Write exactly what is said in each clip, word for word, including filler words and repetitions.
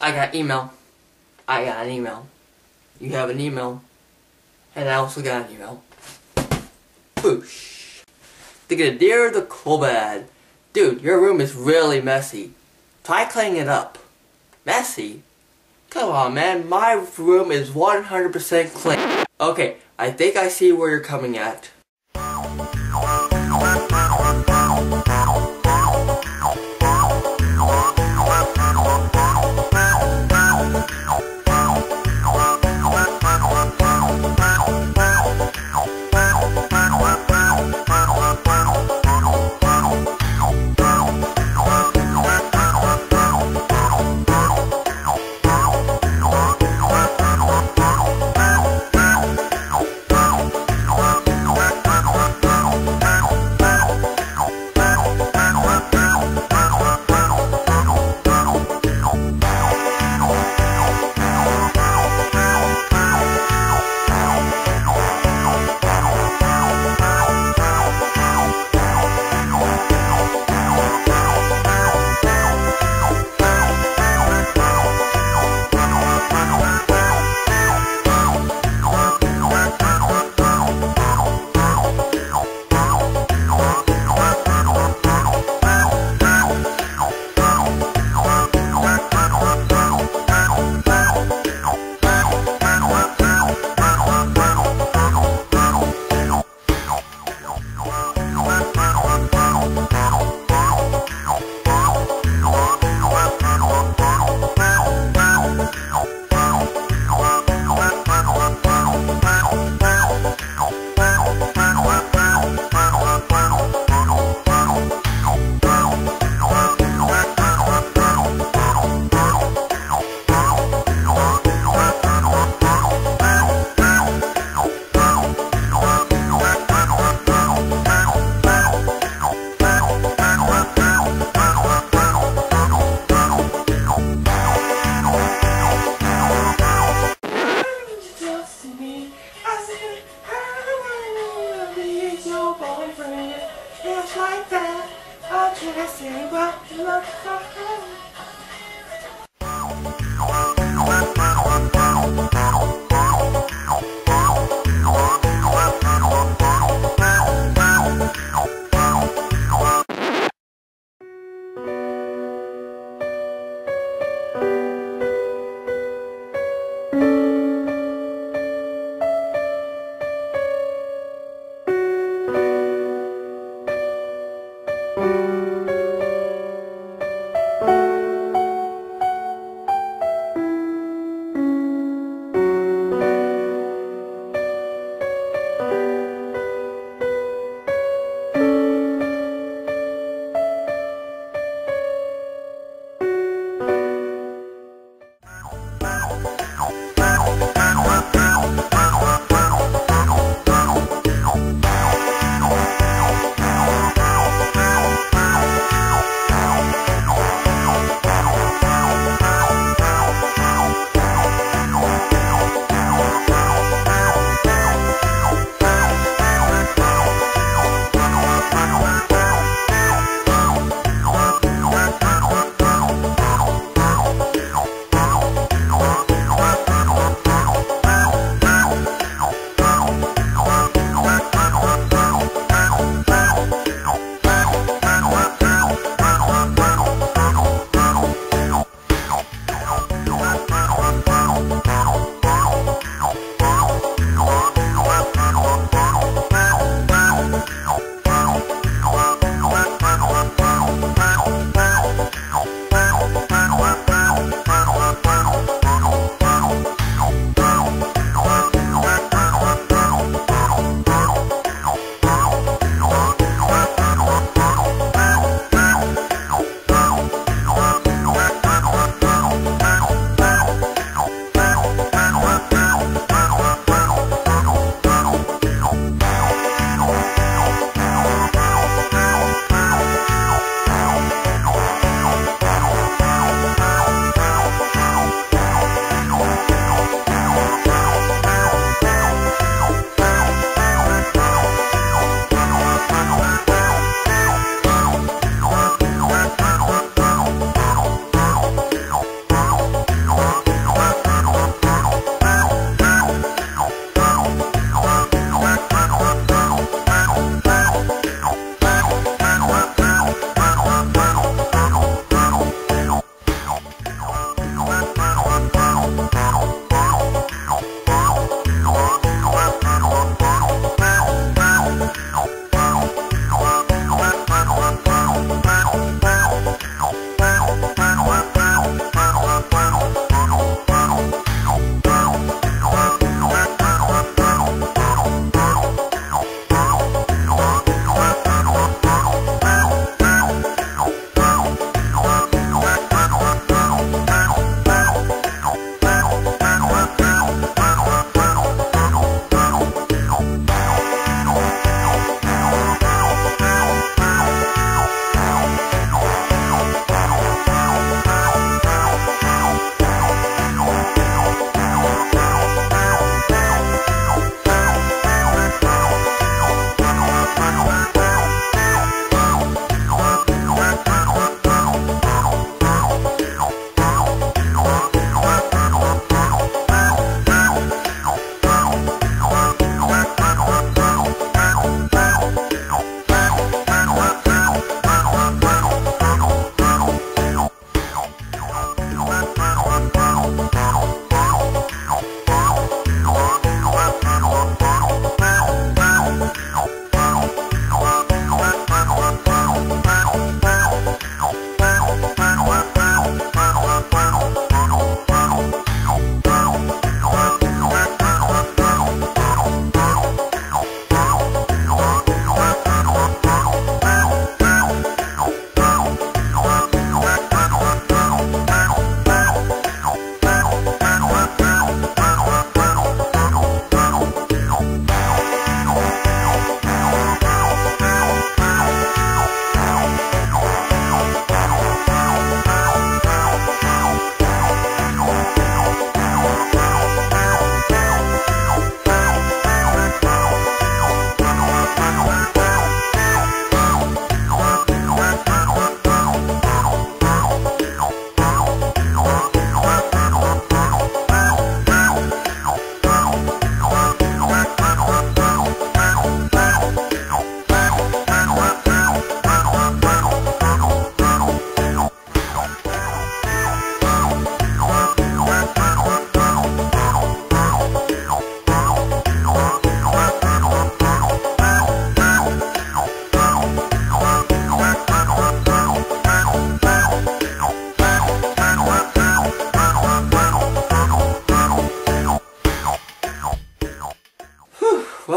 I got email. I got an email. You have an email. And I also got an email. Boosh. They get a dear the Coolbad. Dude, your room is really messy. Try cleaning it up. Messy? Come on, man. My room is one hundred percent clean. Okay, I think I see where you're coming at. Just like that, I just say what you look for.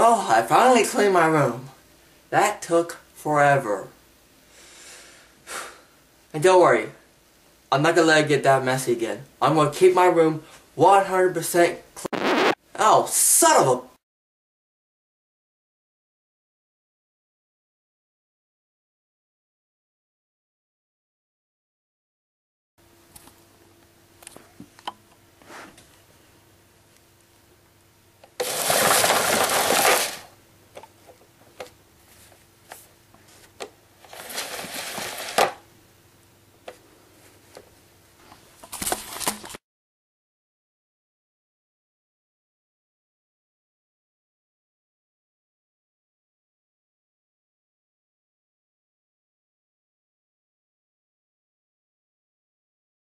Well, I finally cleaned my room. That took forever. And don't worry, I'm not gonna let it get that messy again. I'm gonna keep my room one hundred percent clean. Oh, son of a